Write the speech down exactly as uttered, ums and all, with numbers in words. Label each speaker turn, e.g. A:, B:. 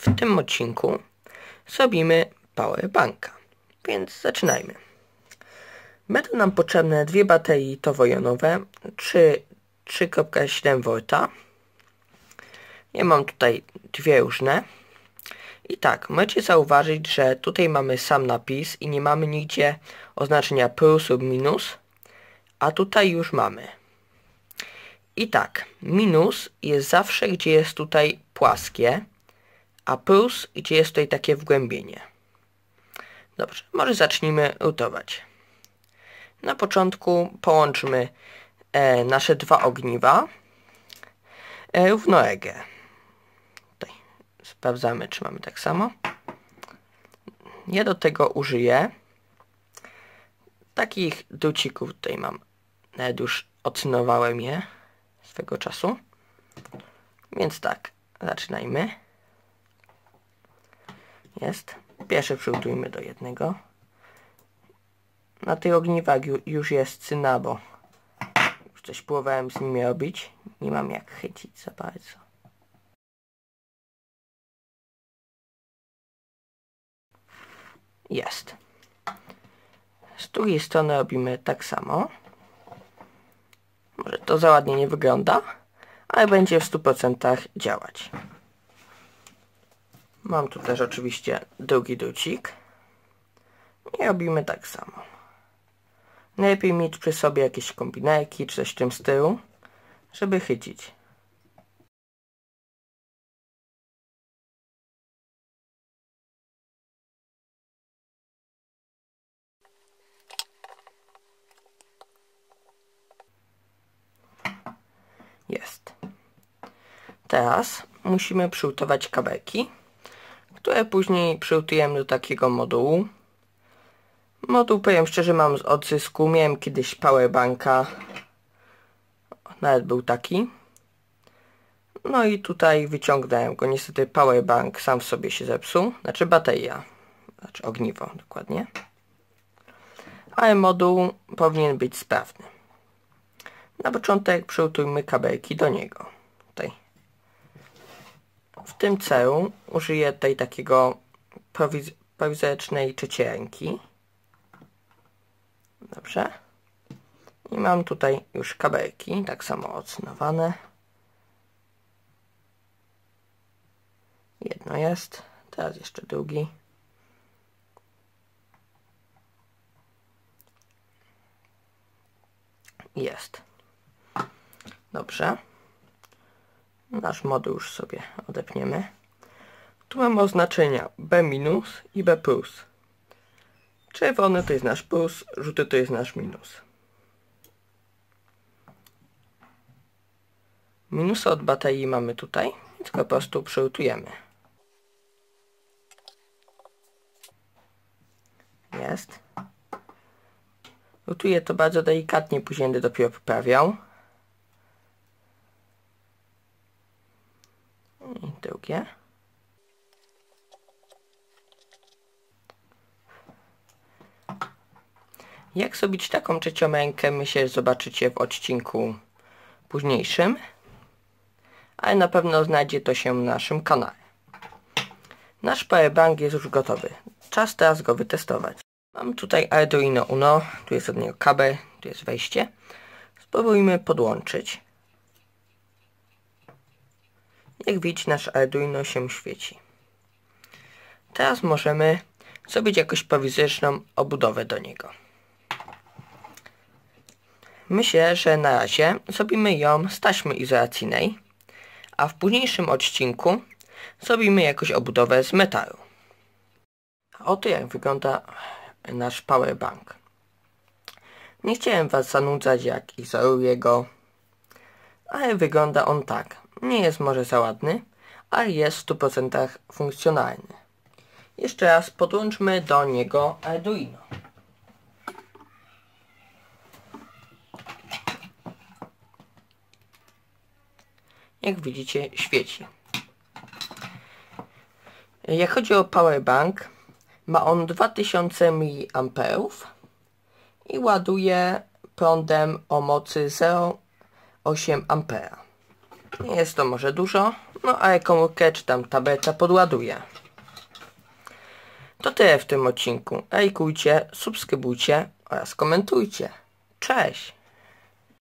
A: w tym odcinku zrobimy powerbanka, więc zaczynajmy. Będą nam potrzebne dwie baterie litowo-jonowe, trzy przecinek siedem wolt. Ja mam tutaj dwie różne. I tak, możecie zauważyć, że tutaj mamy sam napis i nie mamy nigdzie oznaczenia plus lub minus, a tutaj już mamy. I tak, minus jest zawsze, gdzie jest tutaj płaskie, a plus, gdzie jest tutaj takie wgłębienie. Dobrze, może zacznijmy rutować. Na początku połączymy e, nasze dwa ogniwa e, równolegle. Tutaj sprawdzamy, czy mamy tak samo. Ja do tego użyję takich drucików. Tutaj mam, nawet już ocynowałem je swego czasu. Więc tak, zaczynajmy. Jest. Pierwsze przygotujmy do jednego. Na tych ogniwach już jest cyna, bo już coś próbowałem z nimi robić. Nie mam jak chycić za bardzo. Jest. Z drugiej strony robimy tak samo. Może to za ładnie nie wygląda, ale będzie w stu procentach działać. Mam tu też oczywiście drugi drucik. I robimy tak samo. Najlepiej mieć przy sobie jakieś kombinerki czy coś w tym stylu, żeby chycić. Jest. Teraz musimy przygotować kabelki, które później przygotujemy do takiego modułu. Moduł, powiem szczerze, mam z odzysku. Miałem kiedyś powerbanka. Nawet był taki. No i tutaj wyciągnąłem go. Niestety powerbank sam w sobie się zepsuł. Znaczy bateria. Znaczy ogniwo dokładnie. Ale moduł powinien być sprawny. Na początek przygotujmy kabelki do niego. Tutaj. W tym celu użyję tutaj takiego prowiz prowizorycznej trzeciej ręki. Dobrze. I mam tutaj już kabelki, tak samo ocynowane. Jedno jest, teraz jeszcze drugi. Jest. Dobrze. Nasz moduł już sobie odepniemy. Tu mamy oznaczenia B minus i B plus. Czerwony to jest nasz plus, żółty to jest nasz minus. Minusy od baterii mamy tutaj, więc po prostu przyrutujemy. Jest. Rutuję to bardzo delikatnie, później będę dopiero poprawiał. I drugie. Jak zrobić taką trzecią rękę, myślę, że zobaczycie w odcinku późniejszym. Ale na pewno znajdzie to się na naszym kanale. Nasz powerbank jest już gotowy. Czas teraz go wytestować. Mam tutaj Arduino Uno. Tu jest od niego kabel, tu jest wejście. Spróbujmy podłączyć. Jak widzicie, nasz Arduino się świeci. Teraz możemy zrobić jakąś prowizoryczną obudowę do niego. Myślę, że na razie zrobimy ją z taśmy izolacyjnej, a w późniejszym odcinku zrobimy jakąś obudowę z metalu. A oto jak wygląda nasz powerbank. Nie chciałem was zanudzać, jak izoluję go, ale wygląda on tak. Nie jest może za ładny, ale jest w stu procentach funkcjonalny. Jeszcze raz podłączmy do niego Arduino. Jak widzicie, świeci. Jak chodzi o powerbank, ma on dwa tysiące miliamperów i ładuje prądem o mocy zero przecinek osiem ampera. Nie jest to może dużo, No a komórkę czy tam tableta podładuję. To tyle w tym odcinku. Lajkujcie, subskrybujcie oraz komentujcie. Cześć!